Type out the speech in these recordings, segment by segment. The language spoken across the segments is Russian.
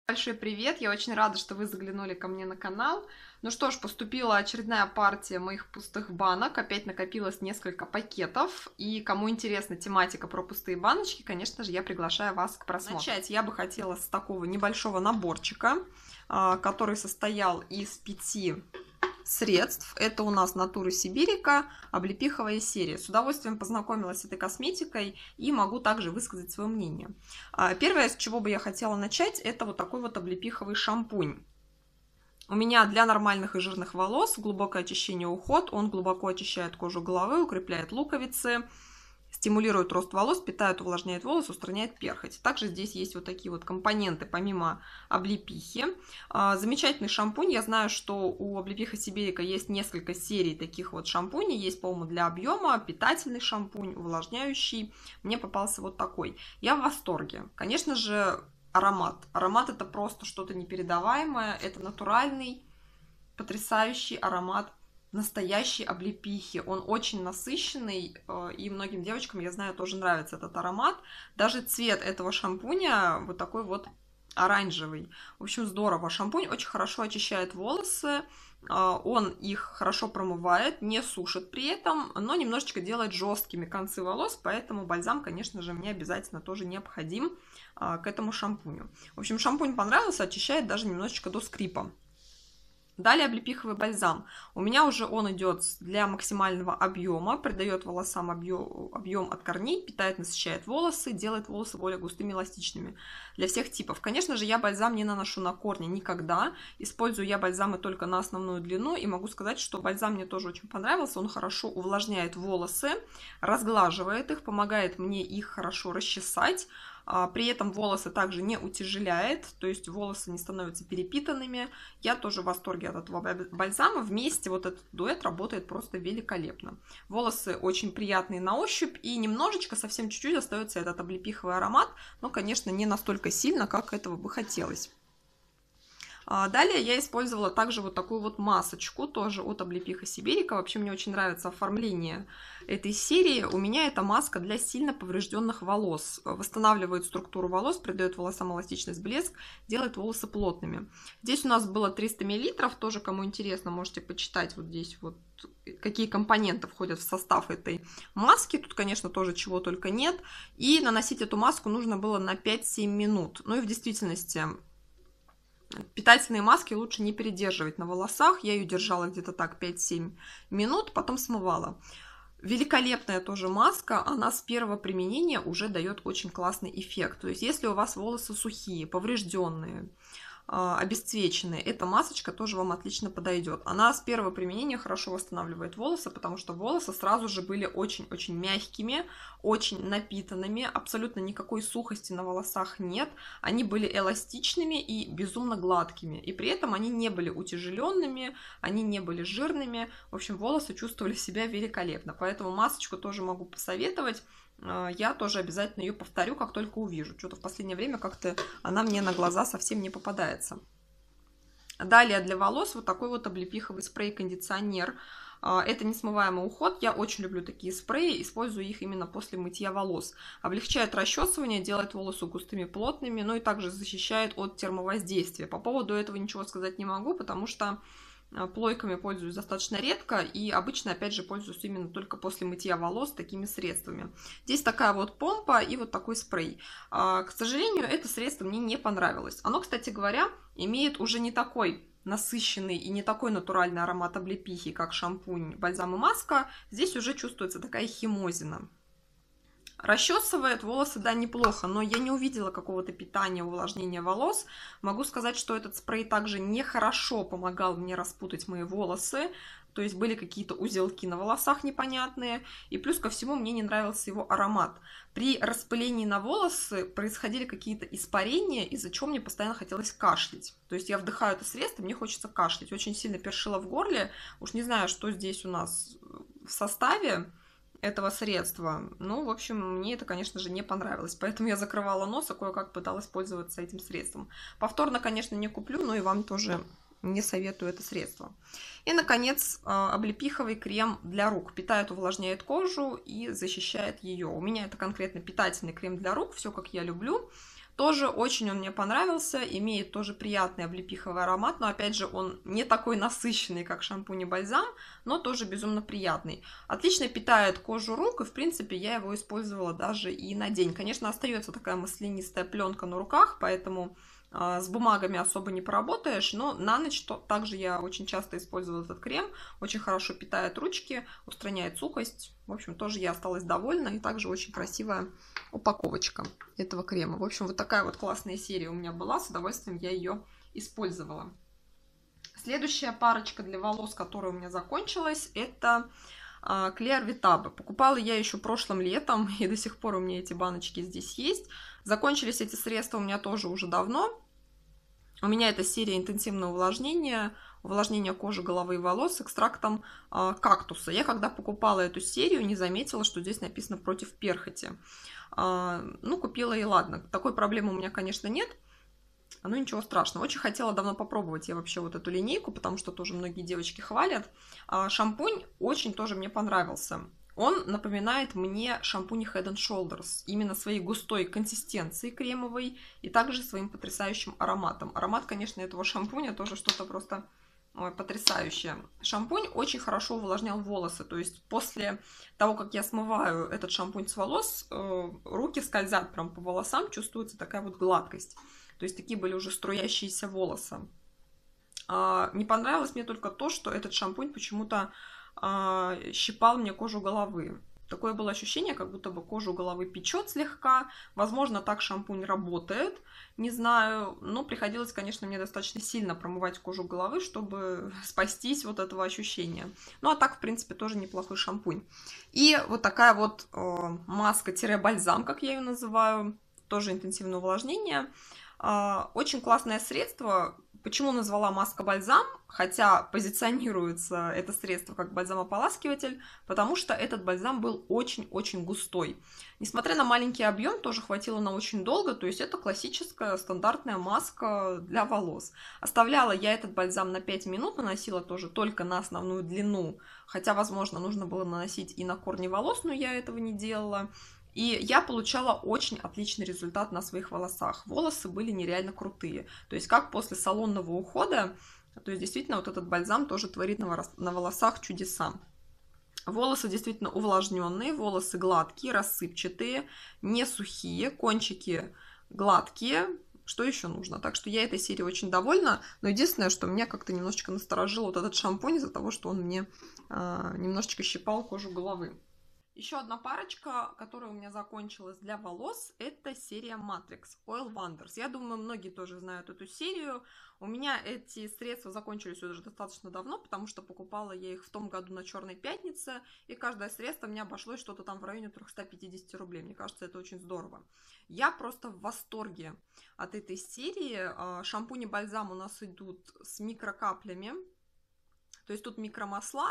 Большой привет! Я очень рада, что вы заглянули ко мне на канал. Ну что ж, поступила очередная партия моих пустых банок. Опять накопилось несколько пакетов. И кому интересна тематика про пустые баночки, конечно же, я приглашаю вас к просмотру. Начать я бы хотела с такого небольшого наборчика, который состоял из 5 средств. Это у нас Natura Siberica, облепиховая серия. С удовольствием познакомилась с этой косметикой и могу также высказать свое мнение. Первое, с чего бы я хотела начать, это вот такой вот облепиховый шампунь. У меня для нормальных и жирных волос глубокое очищение и уход. Он глубоко очищает кожу головы, укрепляет луковицы, стимулирует рост волос, питает, увлажняет волосы, устраняет перхоть. Также здесь есть вот такие вот компоненты, помимо облепихи. Замечательный шампунь. Я знаю, что у облепиха Сиберика есть несколько серий таких вот шампуней. Есть, по-моему, для объема, питательный шампунь, увлажняющий. Мне попался вот такой. Я в восторге. Конечно же, аромат. Аромат — это просто что-то непередаваемое. Это натуральный, потрясающий аромат настоящей облепихи. Он очень насыщенный, и многим девочкам, я знаю, тоже нравится этот аромат. Даже цвет этого шампуня вот такой вот оранжевый. В общем, здорово. Шампунь очень хорошо очищает волосы, он их хорошо промывает, не сушит при этом, но немножечко делает жесткими концы волос, поэтому бальзам, конечно же, мне обязательно тоже необходим к этому шампуню. В общем, шампунь понравился, очищает даже немножечко до скрипа. Далее облепиховый бальзам. У меня уже он идет для максимального объема, придает волосам объем от корней, питает, насыщает волосы, делает волосы более густыми, эластичными для всех типов. Конечно же, я бальзам не наношу на корни никогда. Использую я бальзамы только на основную длину, и могу сказать, что бальзам мне тоже очень понравился. Он хорошо увлажняет волосы, разглаживает их, помогает мне их хорошо расчесать. При этом волосы также не утяжеляет, то есть волосы не становятся перепитанными. Я тоже в восторге от этого бальзама. Вместе вот этот дуэт работает просто великолепно. Волосы очень приятные на ощупь, и немножечко, совсем чуть-чуть остается этот облепиховый аромат, но, конечно, не настолько сильно, как этого бы хотелось. Далее я использовала также вот такую вот масочку, тоже от облепиха Сиберика. Вообще мне очень нравится оформление этой серии. У меня это маска для сильно поврежденных волос. Восстанавливает структуру волос, придает волосам эластичность, блеск, делает волосы плотными. Здесь у нас было 300 мл, тоже кому интересно, можете почитать вот здесь вот, какие компоненты входят в состав этой маски. Тут, конечно, тоже чего только нет. И наносить эту маску нужно было на 5-7 минут. Ну и в действительности питательные маски лучше не передерживать на волосах. Я ее держала где-то так 5-7 минут, потом смывала. Великолепная тоже маска, она с первого применения уже дает очень классный эффект. То есть если у вас волосы сухие, поврежденные, обесцвеченные, эта масочка тоже вам отлично подойдет. Она с первого применения хорошо восстанавливает волосы, потому что волосы сразу же были очень-очень мягкими, очень напитанными, абсолютно никакой сухости на волосах нет. Они были эластичными и безумно гладкими, и при этом они не были утяжеленными, они не были жирными. В общем, волосы чувствовали себя великолепно, поэтому масочку тоже могу посоветовать. Я тоже обязательно ее повторю, как только увижу. Что-то в последнее время как-то она мне на глаза совсем не попадается. Далее для волос вот такой вот облепиховый спрей-кондиционер. Это несмываемый уход. Я очень люблю такие спреи, использую их именно после мытья волос. Облегчает расчесывание, делает волосы густыми, плотными, но и также защищает от термовоздействия. По поводу этого ничего сказать не могу, потому что плойками пользуюсь достаточно редко и обычно, опять же, пользуюсь именно только после мытья волос такими средствами. Здесь такая вот помпа и вот такой спрей. К сожалению, это средство мне не понравилось. Оно, кстати говоря, имеет уже не такой насыщенный и не такой натуральный аромат облепихи, как шампунь, бальзам и маска. Здесь уже чувствуется такая химозина. Расчесывает волосы, да, неплохо, но я не увидела какого-то питания, увлажнения волос. Могу сказать, что этот спрей также нехорошо помогал мне распутать мои волосы. То есть были какие-то узелки на волосах непонятные. И плюс ко всему мне не нравился его аромат. При распылении на волосы происходили какие-то испарения, из-за чего мне постоянно хотелось кашлять. То есть я вдыхаю это средство, мне хочется кашлять. Очень сильно першило в горле. Уж не знаю, что здесь у нас в составе этого средства. Ну, в общем, мне это, конечно же, не понравилось. Поэтому я закрывала нос и кое-как пыталась пользоваться этим средством. Повторно, конечно, не куплю, но и вам тоже не советую это средство. И, наконец, облепиховый крем для рук. Питает, увлажняет кожу и защищает ее. У меня это конкретно питательный крем для рук, все как я люблю. Тоже очень он мне понравился, имеет тоже приятный облепиховый аромат, но опять же он не такой насыщенный, как шампунь и бальзам, но тоже безумно приятный. Отлично питает кожу рук, и в принципе я его использовала даже и на день. Конечно, остается такая маслянистая пленка на руках, поэтому с бумагами особо не поработаешь, но на ночь также я очень часто использовала этот крем, очень хорошо питает ручки, устраняет сухость. В общем, тоже я осталась довольна, и также очень красивая упаковочка этого крема. В общем, вот такая вот классная серия у меня была, с удовольствием я ее использовала. Следующая парочка для волос, которая у меня закончилась, это Клер Витабе. Покупала я еще прошлым летом, и до сих пор у меня эти баночки здесь есть. Закончились эти средства у меня тоже уже давно. У меня это серия интенсивного увлажнения кожи, головы и волос с экстрактом кактуса. Я когда покупала эту серию, не заметила, что здесь написано против перхоти. Ну, купила и ладно. Такой проблемы у меня, конечно, нет. Ну, ничего страшного. Очень хотела давно попробовать я вообще вот эту линейку, потому что тоже многие девочки хвалят. Шампунь очень тоже мне понравился. Он напоминает мне шампунь Head & Shoulders, именно своей густой консистенцией кремовой и также своим потрясающим ароматом. Аромат, конечно, этого шампуня тоже что-то просто потрясающее. Шампунь очень хорошо увлажнял волосы, то есть после того, как я смываю этот шампунь с волос, руки скользят прям по волосам, чувствуется такая вот гладкость. То есть такие были уже струящиеся волосы. Не понравилось мне только то, что этот шампунь почему-то щипал мне кожу головы. Такое было ощущение, как будто бы кожу головы печет слегка. Возможно, так шампунь работает, не знаю. Но приходилось, конечно, мне достаточно сильно промывать кожу головы, чтобы спастись вот этого ощущения. Ну, а так, в принципе, тоже неплохой шампунь. И вот такая вот маска-бальзам, как я ее называю, тоже интенсивное увлажнение. Очень классное средство. Почему назвала маска-бальзам? Хотя позиционируется это средство как бальзам-ополаскиватель, потому что этот бальзам был очень-очень густой. Несмотря на маленький объем, тоже хватило на очень долго, то есть это классическая стандартная маска для волос. Оставляла я этот бальзам на 5 минут, наносила тоже только на основную длину, хотя, возможно, нужно было наносить и на корни волос, но я этого не делала. И я получала очень отличный результат на своих волосах. Волосы были нереально крутые. То есть как после салонного ухода, то есть действительно вот этот бальзам тоже творит на волосах чудеса. Волосы действительно увлажненные, волосы гладкие, рассыпчатые, не сухие, кончики гладкие. Что еще нужно? Так что я этой серией очень довольна. Но единственное, что меня как-то немножечко насторожил вот этот шампунь из-за того, что он мне немножечко щипал кожу головы. Еще одна парочка, которая у меня закончилась для волос, это серия Matrix Oil Wonders. Я думаю, многие тоже знают эту серию. У меня эти средства закончились уже достаточно давно, потому что покупала я их в том году на Черной пятнице, и каждое средство мне обошлось что-то там в районе 350 рублей. Мне кажется, это очень здорово. Я просто в восторге от этой серии. Шампунь и бальзам у нас идут с микрокаплями, то есть тут микромасла.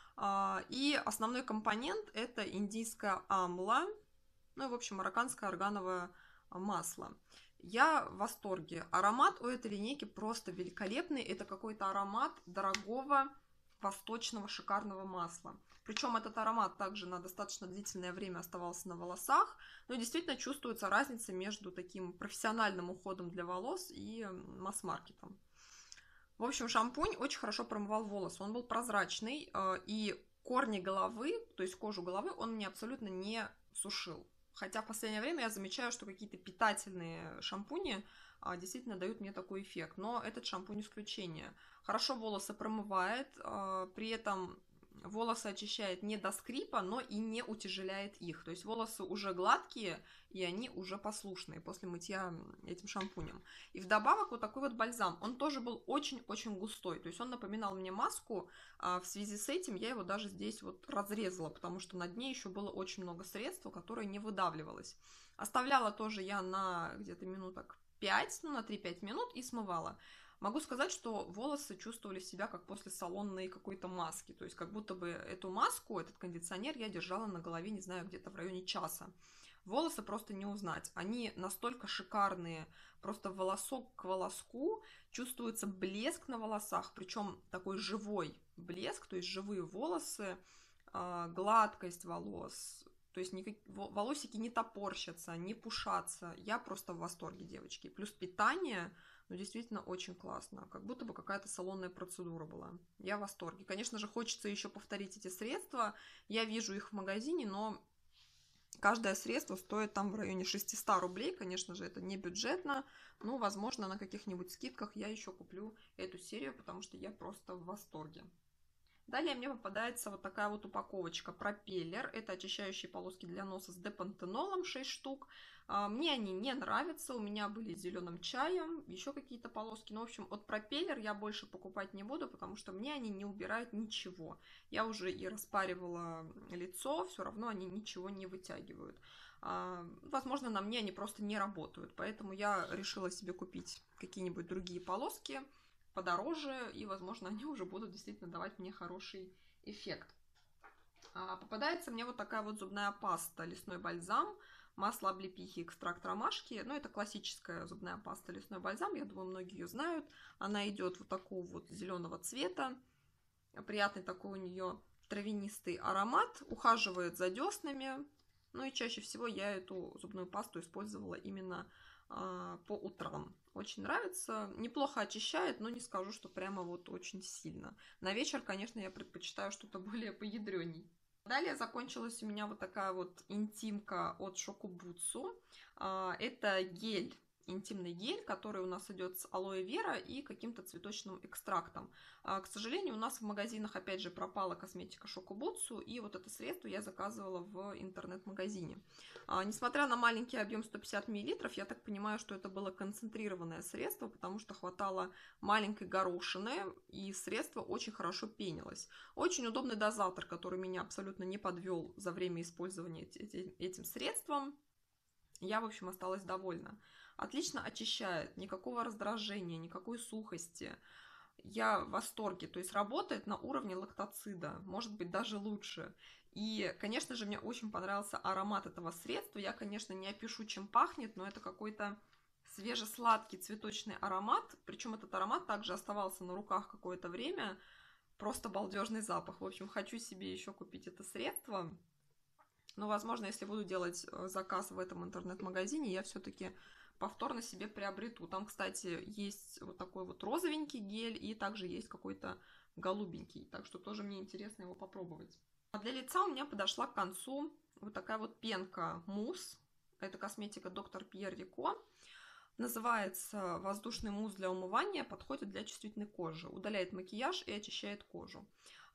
И основной компонент это индийская амла, ну и в общем марокканское органовое масло. Я в восторге. Аромат у этой линейки просто великолепный. Это какой-то аромат дорогого восточного шикарного масла. Причем этот аромат также на достаточно длительное время оставался на волосах. Но действительно чувствуется разница между таким профессиональным уходом для волос и масс-маркетом. В общем, шампунь очень хорошо промывал волосы. Он был прозрачный, и корни головы, то есть кожу головы, он мне абсолютно не сушил. Хотя в последнее время я замечаю, что какие-то питательные шампуни действительно дают мне такой эффект. Но этот шампунь исключение. Хорошо волосы промывает, при этом волосы очищает не до скрипа, но и не утяжеляет их. То есть волосы уже гладкие, и они уже послушные после мытья этим шампунем. И вдобавок вот такой вот бальзам. Он тоже был очень-очень густой. То есть он напоминал мне маску. В связи с этим я его даже здесь вот разрезала, потому что на дне еще было очень много средств, которое не выдавливалось. Оставляла тоже я на где-то минуток 5, ну на 3-5 минут и смывала. Могу сказать, что волосы чувствовали себя как после салонной какой-то маски. То есть как будто бы эту маску, этот кондиционер я держала на голове, не знаю, где-то в районе часа. Волосы просто не узнать. Они настолько шикарные, просто волосок к волоску. Чувствуется блеск на волосах, причем такой живой блеск, то есть живые волосы, гладкость волос. То есть волосики не топорщатся, не пушатся. Я просто в восторге, девочки. Плюс питание, ну, действительно очень классно. Как будто бы какая-то салонная процедура была. Я в восторге. Конечно же, хочется еще повторить эти средства. Я вижу их в магазине, но каждое средство стоит там в районе 600 рублей. Конечно же, это не бюджетно. Но, возможно, на каких-нибудь скидках я еще куплю эту серию, потому что я просто в восторге. Далее мне попадается вот такая вот упаковочка Пропеллер. Это очищающие полоски для носа с депантенолом, 6 штук. Мне они не нравятся. У меня были с зеленым чаем, еще какие-то полоски. Но, в общем, от Пропеллер я больше покупать не буду, потому что мне они не убирают ничего. Я уже и распаривала лицо, все равно они ничего не вытягивают. Возможно, на мне они просто не работают. Поэтому я решила себе купить какие-нибудь другие полоски подороже, и, возможно, они уже будут действительно давать мне хороший эффект. Попадается мне вот такая вот зубная паста, лесной бальзам, масло облепихи, экстракт ромашки. Ну, это классическая зубная паста, лесной бальзам, я думаю, многие ее знают. Она идет вот такого вот зеленого цвета, приятный такой у нее травянистый аромат, ухаживает за деснами. Ну и чаще всего я эту зубную пасту использовала именно по утрам. Очень нравится. Неплохо очищает, но не скажу, что прямо вот очень сильно. На вечер, конечно, я предпочитаю что-то более поядреней. Далее закончилась у меня вот такая вот интимка от Шокубутсу. Это гель, интимный гель, который у нас идет с алоэ вера и каким-то цветочным экстрактом. К сожалению, у нас в магазинах опять же пропала косметика Шокубутсу, и вот это средство я заказывала в интернет-магазине. Несмотря на маленький объем 150 мл, я так понимаю, что это было концентрированное средство, потому что хватало маленькой горошины, и средство очень хорошо пенилось. Очень удобный дозатор, который меня абсолютно не подвел за время использования этим средством. Я, в общем, осталась довольна. Отлично очищает, никакого раздражения, никакой сухости. Я в восторге, то есть работает на уровне лактоцида, может быть, даже лучше. И, конечно же, мне очень понравился аромат этого средства. Я, конечно, не опишу, чем пахнет, но это какой-то свежесладкий цветочный аромат. Причем этот аромат также оставался на руках какое-то время. Просто балдежный запах. В общем, хочу себе еще купить это средство. Но, возможно, если буду делать заказ в этом интернет-магазине, я все-таки повторно себе приобрету. Там, кстати, есть вот такой вот розовенький гель, и также есть какой-то голубенький. Так что тоже мне интересно его попробовать. А для лица у меня подошла к концу вот такая вот пенка мусс. Это косметика Dr. Pierre Rico. Называется воздушный мусс для умывания, подходит для чувствительной кожи, удаляет макияж и очищает кожу.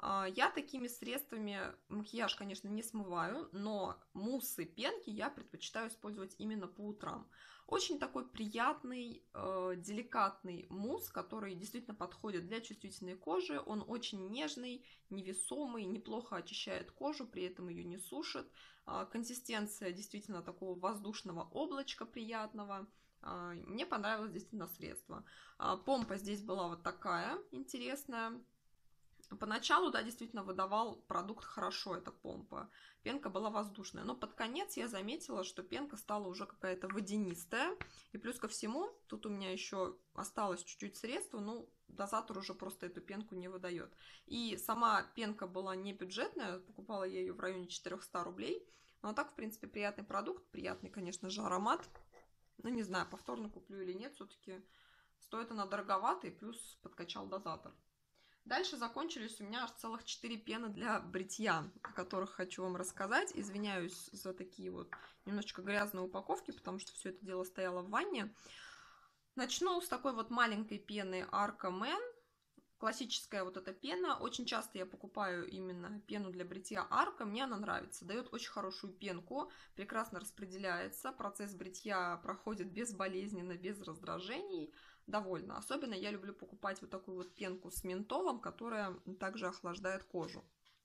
Я такими средствами макияж, конечно, не смываю, но муссы, пенки я предпочитаю использовать именно по утрам. Очень такой приятный, деликатный мусс, который действительно подходит для чувствительной кожи. Он очень нежный, невесомый, неплохо очищает кожу, при этом ее не сушит. Консистенция действительно такого воздушного облачка приятного. Мне понравилось действительно средство. Помпа здесь была вот такая интересная. Поначалу, да, действительно выдавал продукт хорошо, эта помпа. Пенка была воздушная. Но под конец я заметила, что пенка стала уже какая-то водянистая. И плюс ко всему, тут у меня еще осталось чуть-чуть средства, ну, дозатор уже просто эту пенку не выдает. И сама пенка была не бюджетная, покупала я ее в районе 400 рублей. Но так, в принципе, приятный продукт, приятный, конечно же, аромат. Ну, не знаю, повторно куплю или нет, все-таки стоит она дороговато, и плюс подкачал дозатор. Дальше закончились у меня аж целых 4 пены для бритья, о которых хочу вам рассказать. Извиняюсь за такие вот немножечко грязные упаковки, потому что все это дело стояло в ванне. Начну с такой вот маленькой пены Arca Man. Классическая вот эта пена. Очень часто я покупаю именно пену для бритья Arca. Мне она нравится. Дает очень хорошую пенку. Прекрасно распределяется. Процесс бритья проходит безболезненно, без раздражений. Довольно. Особенно я люблю покупать вот такую вот пенку с ментолом, которая также охлаждает кожу.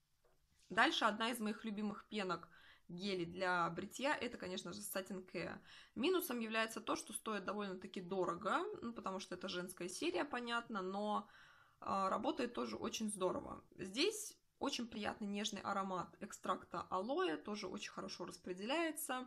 Дальше одна из моих любимых пенок гели для бритья, это, конечно же, Satin Care. Минусом является то, что стоит довольно-таки дорого, ну, потому что это женская серия, понятно, но работает тоже очень здорово. Здесь очень приятный нежный аромат экстракта алоэ, тоже очень хорошо распределяется.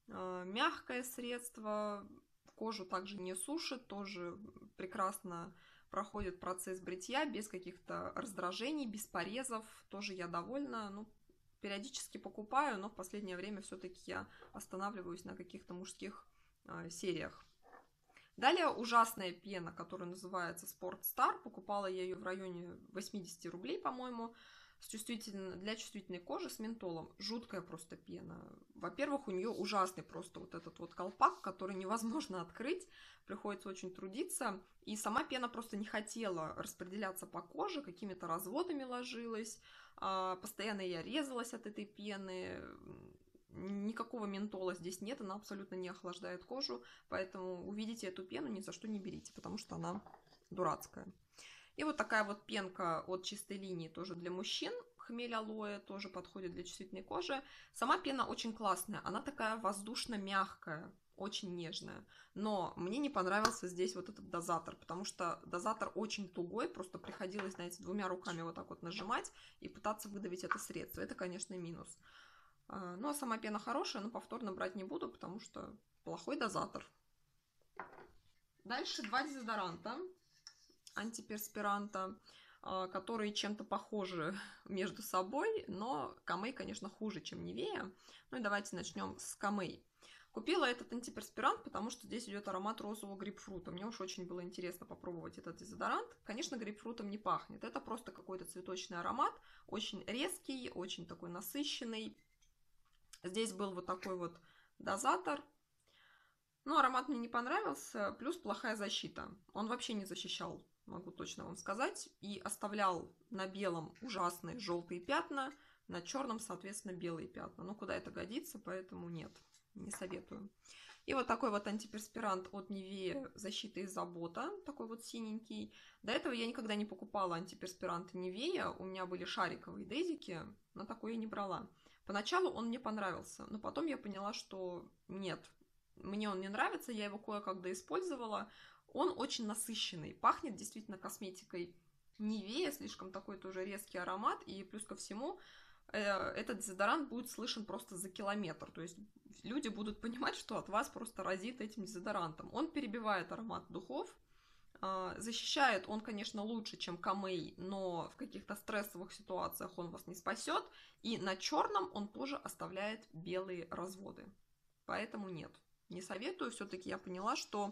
Мягкое средство, кожу также не сушит, тоже прекрасно проходит процесс бритья без каких-то раздражений, без порезов. Тоже я довольна. Ну, периодически покупаю, но в последнее время все-таки я останавливаюсь на каких-то мужских сериях. Далее ужасная пена, которая называется Sport Star. Покупала я ее в районе 80 рублей, по-моему, для чувствительной кожи с ментолом. Жуткая просто пена. Во-первых, у нее ужасный просто вот этот вот колпак, который невозможно открыть. Приходится очень трудиться. И сама пена просто не хотела распределяться по коже, какими-то разводами ложилась. Постоянно я резалась от этой пены. Никакого ментола здесь нет, она абсолютно не охлаждает кожу, поэтому увидите эту пену, ни за что не берите, потому что она дурацкая. И вот такая вот пенка от Чистой Линии тоже для мужчин, хмель алоэ, тоже подходит для чувствительной кожи. Сама пена очень классная, она такая воздушно-мягкая, очень нежная, но мне не понравился здесь вот этот дозатор, потому что дозатор очень тугой, просто приходилось, знаете, двумя руками вот так вот нажимать и пытаться выдавить это средство, это, конечно, минус. Ну, а сама пена хорошая, но повторно брать не буду, потому что плохой дозатор. Дальше два дезодоранта антиперспиранта, которые чем-то похожи между собой, но Камей, конечно, хуже, чем Нивея. Ну и давайте начнем с Камей. Купила этот антиперспирант, потому что здесь идет аромат розового грейпфрута. Мне уж очень было интересно попробовать этот дезодорант. Конечно, грейпфрутом не пахнет. Это просто какой-то цветочный аромат, очень резкий, очень такой насыщенный. Здесь был вот такой вот дозатор. Но аромат мне не понравился, плюс плохая защита. Он вообще не защищал, могу точно вам сказать, и оставлял на белом ужасные желтые пятна, на черном, соответственно, белые пятна. Ну, куда это годится, поэтому нет, не советую. И вот такой вот антиперспирант от Nivea «Защита и забота», такой вот синенький. До этого я никогда не покупала антиперспиранты Nivea, у меня были шариковые дезики, но такой я не брала. Поначалу он мне понравился, но потом я поняла, что нет, мне он не нравится, я его кое-как доиспользовала. Он очень насыщенный, пахнет действительно косметикой Nivea, слишком такой тоже резкий аромат, и плюс ко всему этот дезодорант будет слышен просто за километр, то есть люди будут понимать, что от вас просто разит этим дезодорантом. Он перебивает аромат духов, защищает он, конечно, лучше, чем Камей, но в каких-то стрессовых ситуациях он вас не спасет, и на черном он тоже оставляет белые разводы, поэтому нет. Не советую, все-таки я поняла, что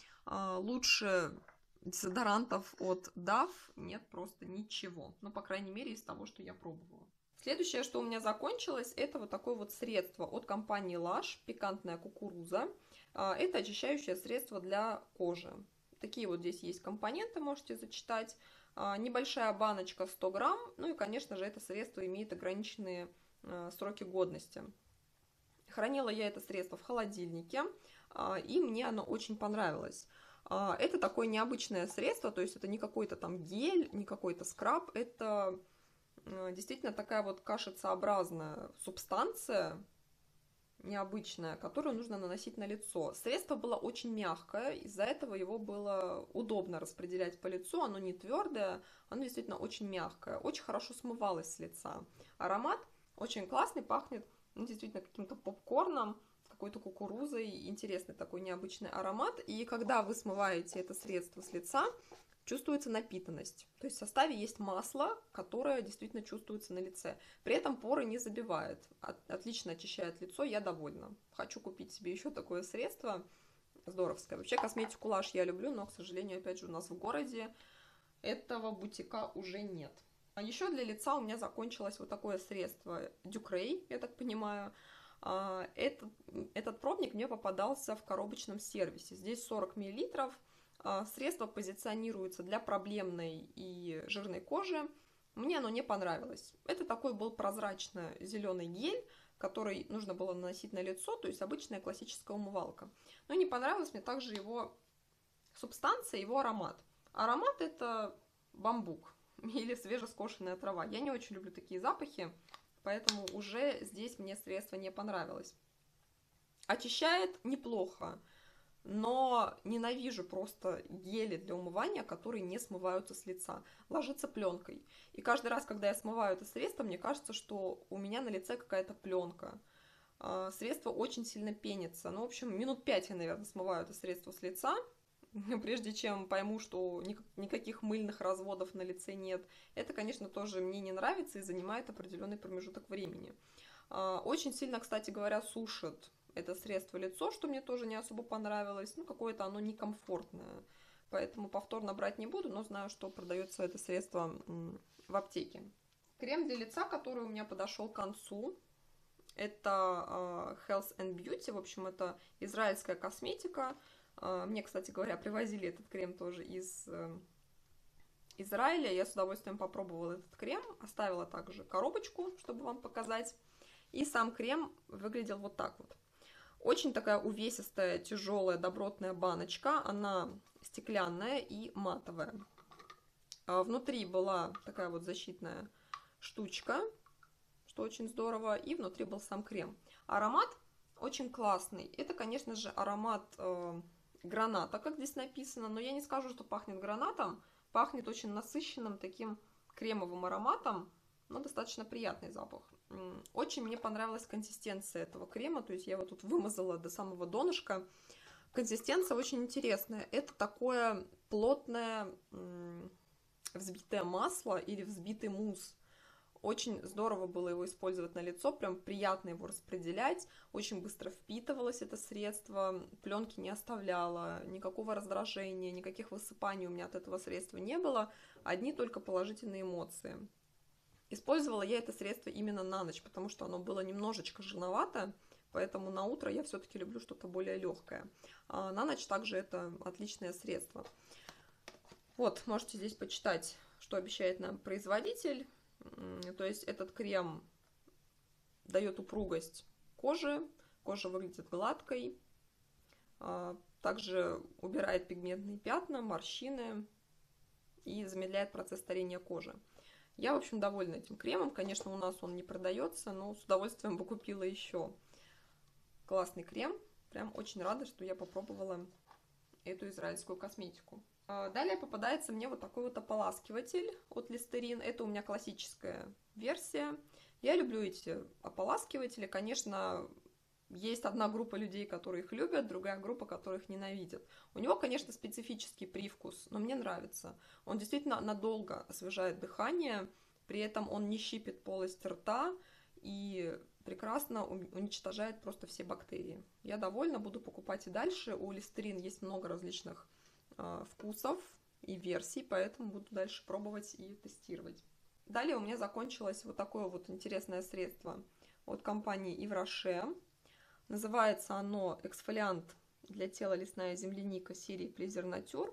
лучше дезодорантов от Dove нет просто ничего. Ну, по крайней мере, из того, что я пробовала. Следующее, что у меня закончилось, это вот такое вот средство от компании Lush, пикантная кукуруза. Это очищающее средство для кожи. Такие вот здесь есть компоненты, можете зачитать. Небольшая баночка 100 грамм. Ну и, конечно же, это средство имеет ограниченные сроки годности. Хранила я это средство в холодильнике, и мне оно очень понравилось. Это такое необычное средство, то есть это не какой-то там гель, не какой-то скраб, это действительно такая вот кашицеобразная субстанция, необычная, которую нужно наносить на лицо. Средство было очень мягкое, из-за этого его было удобно распределять по лицу, оно не твердое, оно действительно очень мягкое, очень хорошо смывалось с лица. Аромат очень классный, пахнет действительно каким-то попкорном, какой-то кукурузой, интересный такой необычный аромат. И когда вы смываете это средство с лица, чувствуется напитанность. То есть в составе есть масло, которое действительно чувствуется на лице. При этом поры не забивает. Отлично очищает лицо, я довольна. Хочу купить себе еще такое средство здоровское. Вообще косметику Lush я люблю, но, к сожалению, опять же, у нас в городе этого бутика уже нет. А еще для лица у меня закончилось вот такое средство Ducray, я так понимаю. Этот пробник мне попадался в коробочном сервисе. Здесь 40 мл. Средство позиционируется для проблемной и жирной кожи. Мне оно не понравилось. Это такой был прозрачно-зеленый гель, который нужно было наносить на лицо, то есть обычная классическая умывалка. Но не понравилась мне также его субстанция, его аромат. Аромат это бамбук или свежескошенная трава. Я не очень люблю такие запахи, поэтому уже здесь мне средство не понравилось. Очищает неплохо, но ненавижу просто гели для умывания, которые не смываются с лица. Ложится пленкой. И каждый раз, когда я смываю это средство, мне кажется, что у меня на лице какая-то пленка. Средство очень сильно пенится. Ну, в общем, минут 5 я, наверное, смываю это средство с лица. прежде чем пойму, что никаких мыльных разводов на лице нет. Это, конечно, тоже мне не нравится и занимает определенный промежуток времени. Очень сильно, кстати говоря, сушит это средство лицо, что мне тоже не особо понравилось. Ну, какое-то оно некомфортное. Поэтому повторно брать не буду, но знаю, что продается это средство в аптеке. Крем для лица, который у меня подошел к концу, это Health and Beauty. В общем, это израильская косметика. Мне, кстати говоря, привозили этот крем тоже из Израиля. Я с удовольствием попробовала этот крем. Оставила также коробочку, чтобы вам показать. И сам крем выглядел вот так вот. Очень такая увесистая, тяжелая, добротная баночка. Она стеклянная и матовая. Внутри была такая вот защитная штучка, что очень здорово. И внутри был сам крем. Аромат очень классный. Это, конечно же, аромат граната, как здесь написано. Но я не скажу, что пахнет гранатом. Пахнет очень насыщенным таким кремовым ароматом. Но достаточно приятный запах. Очень мне понравилась консистенция этого крема. То есть я его тут вымазала до самого донышка. Консистенция очень интересная. Это такое плотное взбитое масло или взбитый мусс. Очень здорово было его использовать на лицо, прям приятно его распределять, очень быстро впитывалось это средство, пленки не оставляло, никакого раздражения, никаких высыпаний у меня от этого средства не было, одни только положительные эмоции. Использовала я это средство именно на ночь, потому что оно было немножечко жирновато, поэтому на утро я все-таки люблю что-то более легкое. А на ночь также это отличное средство. Вот, можете здесь почитать, что обещает нам производитель. То есть этот крем дает упругость кожи, кожа выглядит гладкой, также убирает пигментные пятна, морщины и замедляет процесс старения кожи. Я, в общем, довольна этим кремом. Конечно, у нас он не продается, но с удовольствием бы купила еще. Классный крем. Прям очень рада, что я попробовала эту израильскую косметику. Далее попадается мне вот такой вот ополаскиватель от Listerine. Это у меня классическая версия. Я люблю эти ополаскиватели. Конечно, есть одна группа людей, которые их любят, другая группа, которых ненавидят. У него, конечно, специфический привкус, но мне нравится. Он действительно надолго освежает дыхание, при этом он не щипит полость рта и прекрасно уничтожает просто все бактерии. Я довольна, буду покупать и дальше. У Listerine есть много различных вкусов и версий, поэтому буду дальше пробовать и тестировать. Далее у меня закончилось вот такое вот интересное средство от компании Yves Rocher. Называется оно эксфолиант для тела лесная земляника серии Pleasure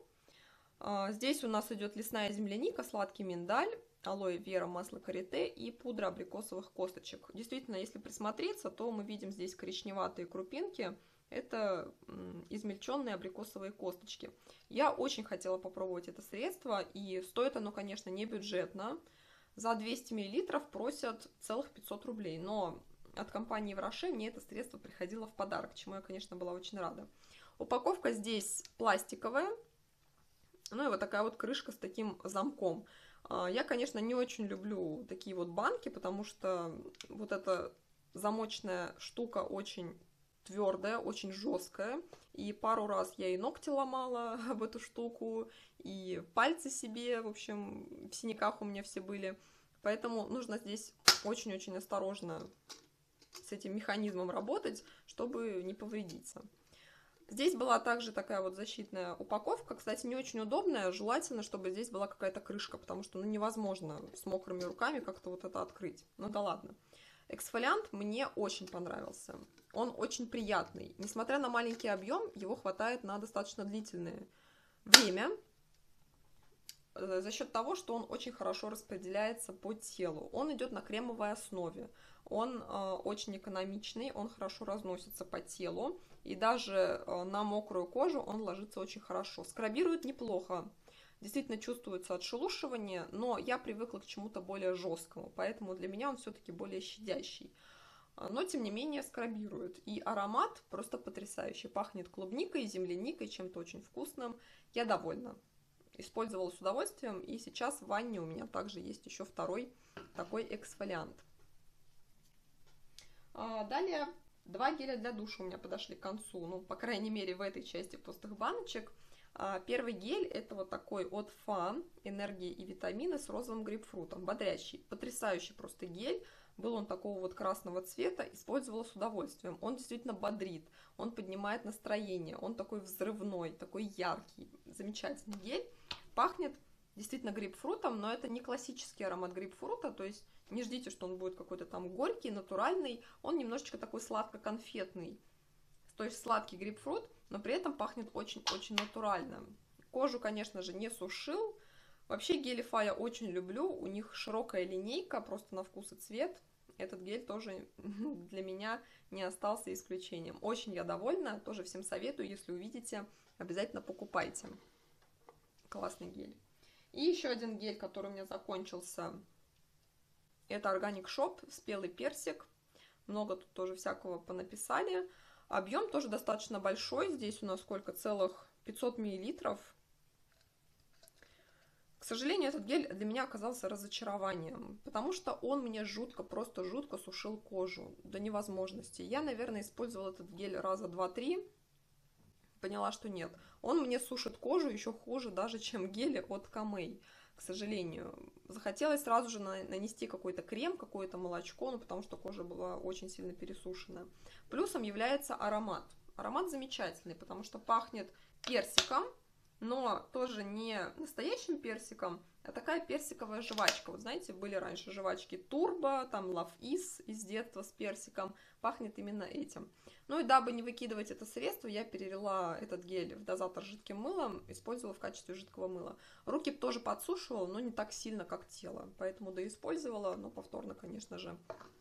Nature. Здесь у нас идет лесная земляника, сладкий миндаль, алоэ вера, масло карите и пудра абрикосовых косточек. Действительно, если присмотреться, то мы видим здесь коричневатые крупинки. Это измельченные абрикосовые косточки. Я очень хотела попробовать это средство, и стоит оно, конечно, не бюджетно. За 200 мл просят целых 500 рублей, но от компании Yves Rocher мне это средство приходило в подарок, чему я, конечно, была очень рада. Упаковка здесь пластиковая, ну и вот такая вот крышка с таким замком. Я, конечно, не очень люблю такие вот банки, потому что вот эта замочная штука очень твердая, очень жесткая, и пару раз я и ногти ломала об эту штуку, и пальцы себе, в общем, в синяках у меня все были, поэтому нужно здесь очень-очень осторожно с этим механизмом работать, чтобы не повредиться. Здесь была также такая вот защитная упаковка, кстати, не очень удобная, желательно, чтобы здесь была какая-то крышка, потому что невозможно с мокрыми руками как-то вот это открыть, ну да ладно. Эксфолиант мне очень понравился. Он очень приятный. Несмотря на маленький объем, его хватает на достаточно длительное время. За счет того, что он очень хорошо распределяется по телу. Он идет на кремовой основе. Он очень экономичный, он хорошо разносится по телу. И даже на мокрую кожу он ложится очень хорошо. Скрабирует неплохо. Действительно чувствуется отшелушивание, но я привыкла к чему-то более жесткому, поэтому для меня он все-таки более щадящий. Но, тем не менее, скрабирует. И аромат просто потрясающий. Пахнет клубникой, земляникой, чем-то очень вкусным. Я довольна. Использовала с удовольствием, и сейчас в ванне у меня также есть еще второй такой эксфолиант. Далее 2 геля для душа у меня подошли к концу, ну, по крайней мере, в этой части пустых баночек. Первый гель это вот такой от Fun, энергии и витамины с розовым грейпфрутом, бодрящий, потрясающий просто гель. Был он такого вот красного цвета, использовала с удовольствием. Он действительно бодрит, он поднимает настроение, он такой взрывной, такой яркий, замечательный гель. Пахнет действительно грейпфрутом, но это не классический аромат грейпфрута, то есть не ждите, что он будет какой-то там горький, натуральный, он немножечко такой сладко-конфетный, то есть сладкий грейпфрут, но при этом пахнет очень-очень натурально. Кожу, конечно же, не сушил. Вообще гелифа я очень люблю, у них широкая линейка, просто на вкус и цвет. Этот гель тоже для меня не остался исключением. Очень я довольна, тоже всем советую, если увидите, обязательно покупайте. Классный гель. И еще один гель, который у меня закончился, это Organic Shop, спелый персик. Много тут тоже всякого понаписали. Объем тоже достаточно большой, здесь у нас сколько, целых 500 мл. К сожалению, этот гель для меня оказался разочарованием, потому что он мне жутко, просто жутко сушил кожу до невозможности. Я, наверное, использовала этот гель раза 2-3, поняла, что нет. Он мне сушит кожу еще хуже даже, чем гели от Камей, к сожалению. Захотелось сразу же нанести какой-то крем, какое-то молочко, ну, потому что кожа была очень сильно пересушена. Плюсом является аромат. Аромат замечательный, потому что пахнет персиком, но тоже не настоящим персиком, а такая персиковая жвачка. Вот знаете, были раньше жвачки Turbo, там Love Is из детства с персиком. Пахнет именно этим. Ну и дабы не выкидывать это средство, я перелила этот гель в дозатор с жидким мылом, использовала в качестве жидкого мыла. Руки тоже подсушивала, но не так сильно, как тело. Поэтому доиспользовала, но повторно, конечно же,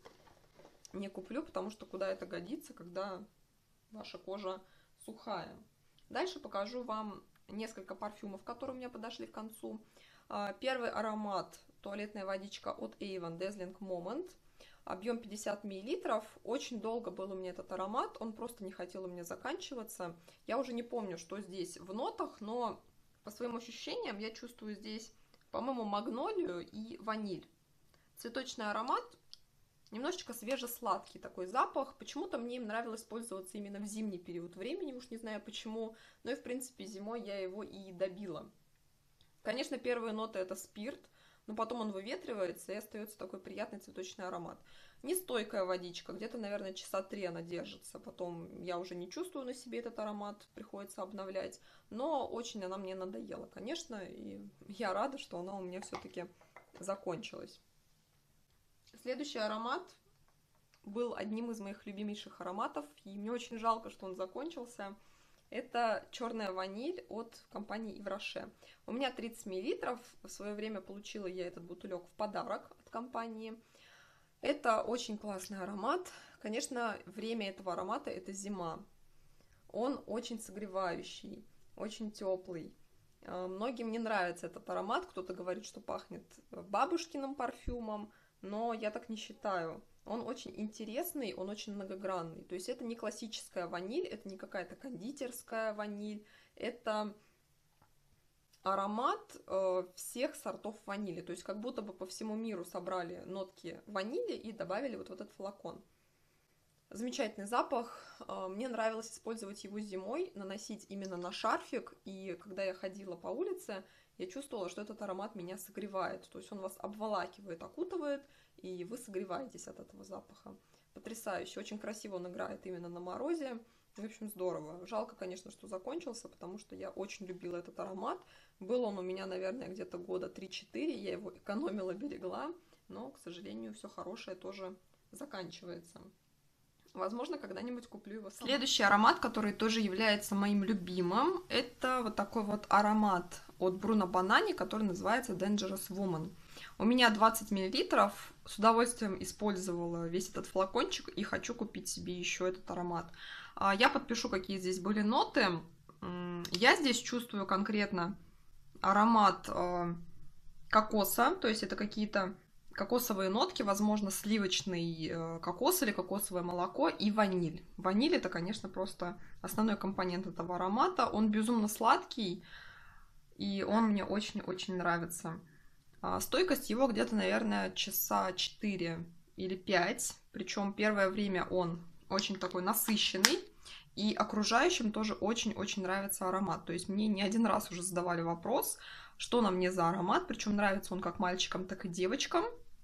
не куплю, потому что куда это годится, когда ваша кожа сухая. Дальше покажу вам несколько парфюмов, которые у меня подошли к концу. Первый аромат туалетная водичка от Avon Dazzling Moment. Объем 50 мл. Очень долго был у меня этот аромат, он просто не хотел у меня заканчиваться. Я уже не помню, что здесь в нотах, но по своим ощущениям я чувствую здесь, по-моему, магнолию и ваниль. Цветочный аромат, немножечко свежесладкий такой запах. Почему-то мне им нравилось пользоваться именно в зимний период времени, уж не знаю почему, но и в принципе зимой я его и добила. Конечно, первые ноты это спирт, но потом он выветривается и остается такой приятный цветочный аромат. Нестойкая водичка, где-то, наверное, часа 3 она держится, потом я уже не чувствую на себе этот аромат, приходится обновлять, но очень она мне надоела, конечно, и я рада, что она у меня все-таки закончилась. Следующий аромат был одним из моих любимейших ароматов, и мне очень жалко, что он закончился. Это черная ваниль от компании Yves Rocher. У меня 30 мл. В свое время получила я этот бутылек в подарок от компании. Это очень классный аромат. Конечно, время этого аромата это зима. Он очень согревающий, очень теплый. Многим не нравится этот аромат. Кто-то говорит, что пахнет бабушкиным парфюмом, но я так не считаю. Он очень интересный, он очень многогранный. То есть это не классическая ваниль, это не какая-то кондитерская ваниль, это аромат всех сортов ванили. То есть как будто бы по всему миру собрали нотки ванили и добавили вот в этот флакон. Замечательный запах. Мне нравилось использовать его зимой, наносить именно на шарфик. И когда я ходила по улице, я чувствовала, что этот аромат меня согревает. То есть он вас обволакивает, окутывает, и вы согреваетесь от этого запаха. Потрясающе. Очень красиво он играет именно на морозе. В общем, здорово. Жалко, конечно, что закончился, потому что я очень любила этот аромат. Был он у меня, наверное, где-то года 3-4. Я его экономила, берегла. Но, к сожалению, все хорошее тоже заканчивается. Возможно, когда-нибудь куплю его сама. Следующий аромат, который тоже является моим любимым, это вот такой вот аромат от Bruno Banani, который называется Dangerous Woman. У меня 20 мл, с удовольствием использовала весь этот флакончик и хочу купить себе еще этот аромат. Я подпишу, какие здесь были ноты. Я здесь чувствую конкретно аромат кокоса, то есть это какие-то кокосовые нотки, возможно, сливочный кокос или кокосовое молоко и ваниль. Ваниль это, конечно, просто основной компонент этого аромата. Он безумно сладкий, и он мне очень-очень нравится. Стойкость его где-то, наверное, часа 4 или 5. Причем первое время он очень такой насыщенный. И окружающим тоже очень-очень нравится аромат. То есть мне не один раз уже задавали вопрос, что на мне за аромат. Причем нравится он как мальчикам, так и девочкам.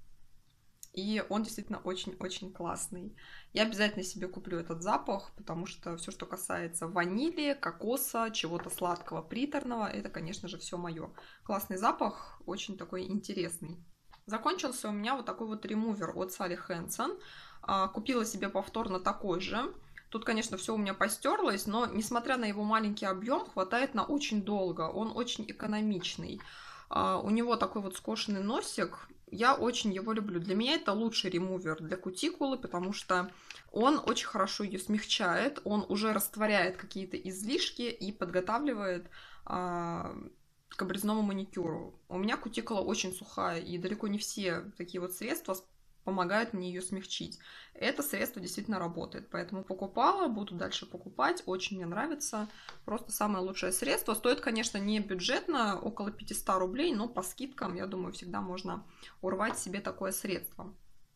И он действительно очень-очень классный. Я обязательно себе куплю этот запах, потому что все, что касается ванили, кокоса, чего-то сладкого, приторного, это, конечно же, все мое. Классный запах, очень такой интересный. Закончился у меня вот такой вот ремувер от Sally Hansen. Купила себе повторно такой же. Тут, конечно, все у меня постерлось, но, несмотря на его маленький объем, хватает на очень долго. Он очень экономичный. У него такой вот скошенный носик. Я очень его люблю. Для меня это лучший ремувер для кутикулы, потому что он очень хорошо ее смягчает, он уже растворяет какие-то излишки и подготавливает к обрезному маникюру. У меня кутикула очень сухая, и далеко не все такие вот средства помогают мне ее смягчить. Это средство действительно работает, поэтому покупала, буду дальше покупать, очень мне нравится. Просто самое лучшее средство. Стоит, конечно, не бюджетно, около 500 рублей, но по скидкам, я думаю, всегда можно урвать себе такое средство.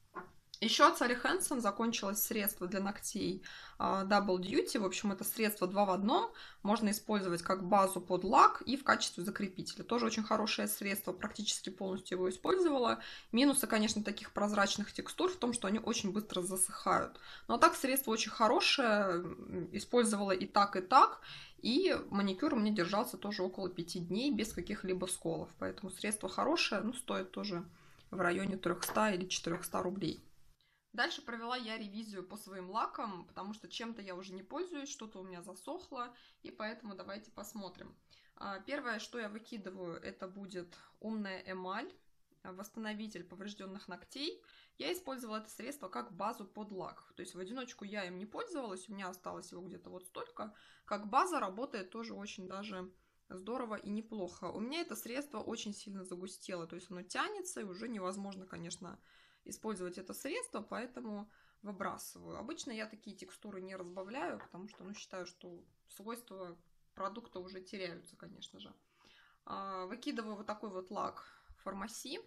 Еще от Sally Hansen закончилось средство для ногтей Double Duty. В общем, это средство 2 в 1. Можно использовать как базу под лак и в качестве закрепителя. Тоже очень хорошее средство. Практически полностью его использовала. Минусы, конечно, таких прозрачных текстур в том, что они очень быстро засыхают. Но так средство очень хорошее. Использовала и так, и так. И маникюр у меня держался тоже около 5 дней без каких-либо сколов. Поэтому средство хорошее, но стоит тоже в районе 300 или 400 рублей. Дальше провела я ревизию по своим лакам, потому что чем-то я уже не пользуюсь, что-то у меня засохло, и поэтому давайте посмотрим. Первое, что я выкидываю, это будет умная эмаль, восстановитель поврежденных ногтей. Я использовала это средство как базу под лак, то есть в одиночку я им не пользовалась, у меня осталось его где-то вот столько. Как база работает тоже очень даже здорово и неплохо. У меня это средство очень сильно загустело, то есть оно тянется, и уже невозможно, конечно, использовать это средство, поэтому выбрасываю. Обычно я такие текстуры не разбавляю, потому что, считаю, что свойства продукта уже теряются, конечно же. Выкидываю вот такой вот лак Фармаси.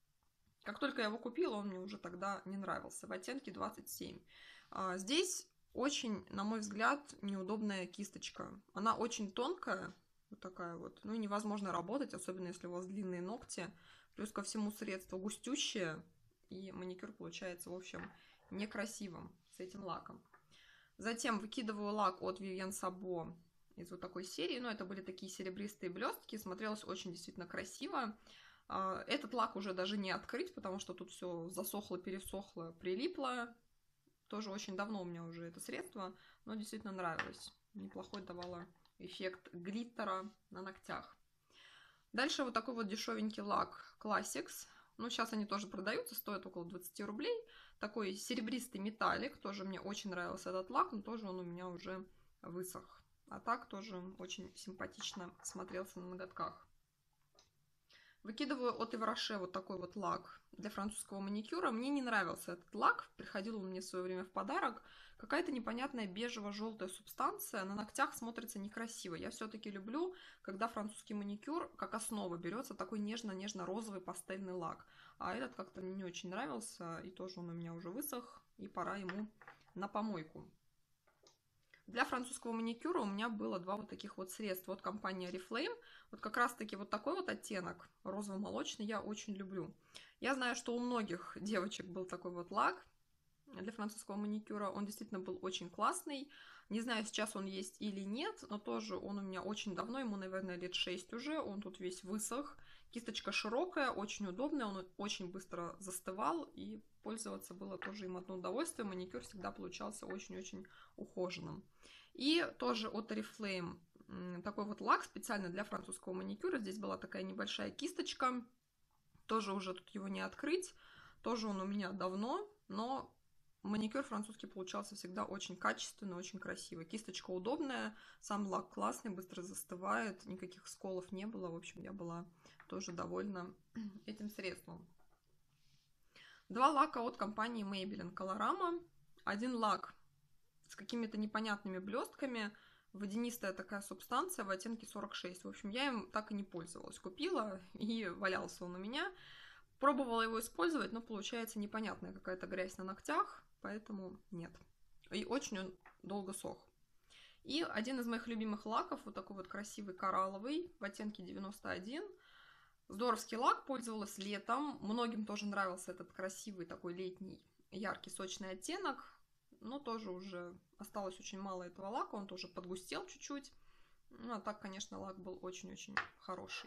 Как только я его купила, он мне уже тогда не нравился, в оттенке 27. Здесь очень, на мой взгляд, неудобная кисточка. Она очень тонкая, вот такая вот, и невозможно работать, особенно если у вас длинные ногти. Плюс ко всему средство густющее, и маникюр получается, в общем, некрасивым с этим лаком. Затем выкидываю лак от Vivienne Sabo из вот такой серии. Это были такие серебристые блестки. Смотрелось очень действительно красиво. Этот лак уже даже не открыть, потому что тут все засохло, пересохло, прилипло. Тоже очень давно у меня уже это средство, но действительно нравилось. Неплохой давало эффект глиттера на ногтях. Дальше вот такой вот дешевенький лак Classics. Сейчас они тоже продаются, стоят около 20 рублей. Такой серебристый металлик. Тоже мне очень нравился этот лак, но тоже он у меня уже высох. А так тоже очень симпатично смотрелся на ноготках. Выкидываю от Ивраше вот такой вот лак для французского маникюра. Мне не нравился этот лак. Приходил он мне в свое время в подарок. Какая-то непонятная бежево-желтая субстанция. На ногтях смотрится некрасиво. Я все-таки люблю, когда французский маникюр как основа берется такой нежно-нежно-розовый пастельный лак. А этот как-то мне не очень нравился. И тоже он у меня уже высох. И пора ему на помойку. Для французского маникюра у меня было два вот таких вот средства от компании Oriflame. Вот как раз таки вот такой вот оттенок, розово-молочный, я очень люблю. Я знаю, что у многих девочек был такой вот лак для французского маникюра. Он действительно был очень классный. Не знаю, сейчас он есть или нет, но тоже он у меня очень давно, ему, наверное, лет 6 уже. Он тут весь высох. Кисточка широкая, очень удобная, он очень быстро застывал, и пользоваться было тоже им одно удовольствие. Маникюр всегда получался очень-очень ухоженным. И тоже от Oriflame такой вот лак специально для французского маникюра. Здесь была такая небольшая кисточка. Тоже уже тут его не открыть. Тоже он у меня давно, но маникюр французский получался всегда очень качественный, очень красивый. Кисточка удобная, сам лак классный, быстро застывает, никаких сколов не было. В общем, я была тоже довольна этим средством. Два лака от компании Maybelline Colorama. Один лак с какими-то непонятными блестками, водянистая такая субстанция в оттенке 46. В общем, я им так и не пользовалась. Купила, и валялся он у меня. Пробовала его использовать, но получается непонятная какая-то грязь на ногтях, поэтому нет. И очень он долго сох. И один из моих любимых лаков, вот такой вот красивый коралловый в оттенке 91. Здоровский лак, пользовалась летом. Многим тоже нравился этот красивый такой летний яркий сочный оттенок. Но тоже уже осталось очень мало этого лака, он тоже подгустел чуть-чуть. Ну, а так, конечно, лак был очень-очень хороший.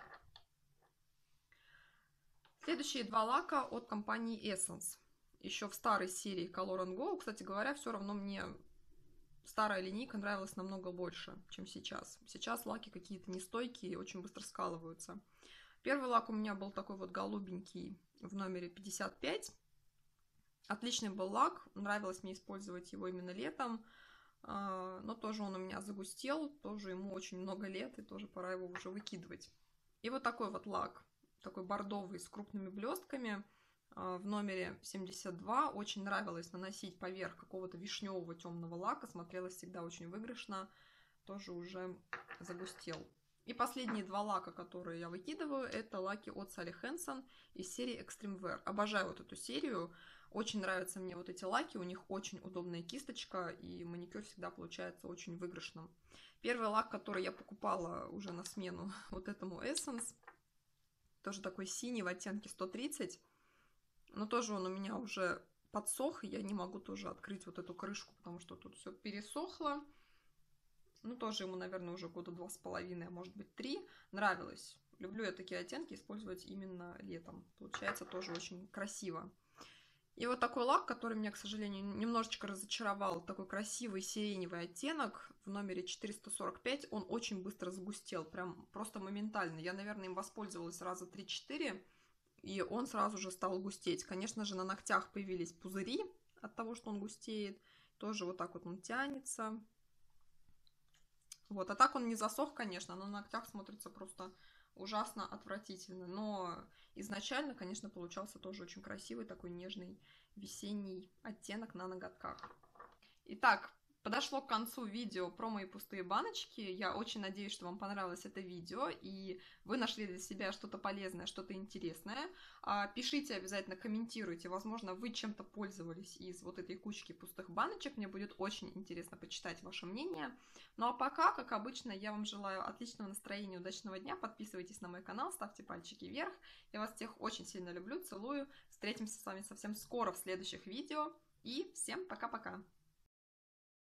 Следующие два лака от компании Essence. Еще в старой серии Color and Go. Кстати говоря, все равно мне старая линейка нравилась намного больше, чем сейчас. Сейчас лаки какие-то нестойкие и очень быстро скалываются. Первый лак у меня был такой вот голубенький в номере 55. Отличный был лак, нравилось мне использовать его именно летом. Но тоже он у меня загустел, тоже ему очень много лет, и тоже пора его уже выкидывать. И вот такой вот лак, такой бордовый с крупными блестками в номере 72. Очень нравилось наносить поверх какого-то вишневого темного лака, смотрелось всегда очень выигрышно, тоже уже загустел. И последние два лака, которые я выкидываю, это лаки от Sally Hansen из серии Extreme Wear. Обожаю вот эту серию. Очень нравятся мне вот эти лаки. У них очень удобная кисточка, и маникюр всегда получается очень выигрышным. Первый лак, который я покупала уже на смену вот этому Essence, тоже такой синий в оттенке 130. Но тоже он у меня уже подсох, и я не могу тоже открыть вот эту крышку, потому что тут все пересохло. Ну, тоже ему, наверное, уже года 2,5, а может быть 3. Нравилось. Люблю я такие оттенки использовать именно летом. Получается тоже очень красиво. И вот такой лак, который меня, к сожалению, немножечко разочаровал. Такой красивый сиреневый оттенок в номере 445. Он очень быстро загустел, прям просто моментально. Я, наверное, им воспользовалась раза 3-4, и он сразу же стал густеть. Конечно же, на ногтях появились пузыри от того, что он густеет. Тоже вот так вот он тянется. Вот, а так он не засох, конечно, но на ногтях смотрится просто ужасно отвратительно. Но изначально, конечно, получался тоже очень красивый, такой нежный весенний оттенок на ноготках. Итак, подошло к концу видео про мои пустые баночки. Я очень надеюсь, что вам понравилось это видео, и вы нашли для себя что-то полезное, что-то интересное. Пишите обязательно, комментируйте. Возможно, вы чем-то пользовались из вот этой кучки пустых баночек. Мне будет очень интересно почитать ваше мнение. Ну а пока, как обычно, я вам желаю отличного настроения, удачного дня. Подписывайтесь на мой канал, ставьте пальчики вверх. Я вас всех очень сильно люблю, целую. Встретимся с вами совсем скоро в следующих видео. И всем пока-пока!